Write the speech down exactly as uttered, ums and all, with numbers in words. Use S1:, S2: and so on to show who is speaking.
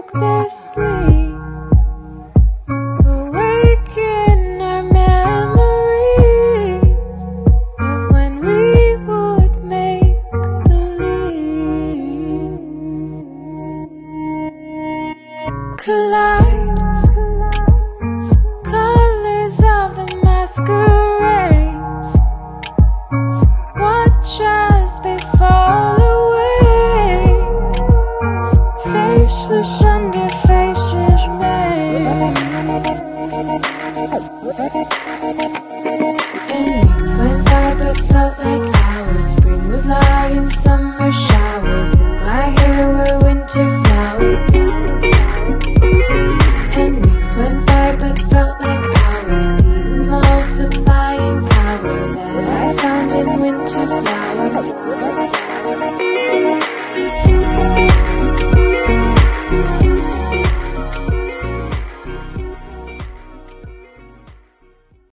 S1: broke their sleep, awaken our memories of when we would make believe. Collide, colors of the masquerade, watch as they fall away, faceless under faces made. And weeks went by but felt like hours. Spring would lie in summer showers, in my hair were winter flowers. And weeks went by but felt like hours, seasons multiplying power that I found in winter flowers.